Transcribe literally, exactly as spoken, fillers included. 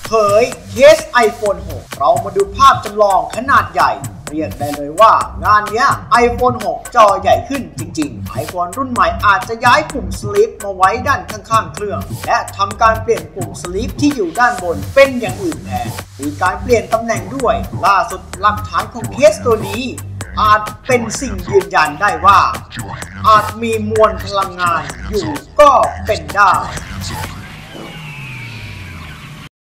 เผยเคส ไอโฟน หก เรามาดูภาพจำลองขนาดใหญ่เรียกได้เลยว่างานนี้ ไอโฟน หก จอใหญ่ขึ้นจริงๆ iPhone รุ่นใหม่อาจจะย้ายปุ่มสลีปมาไว้ด้านข้างๆเครื่องและทำการเปลี่ยนปุ่มสลีปที่อยู่ด้านบนเป็นอย่างอื่นแทนมีการเปลี่ยนตำแหน่งด้วยล่าสุดหลักฐานของเคสตัวนี้อาจเป็นสิ่งยืนยันได้ว่าอาจมีมวลพลังงานอยู่ก็เป็นได้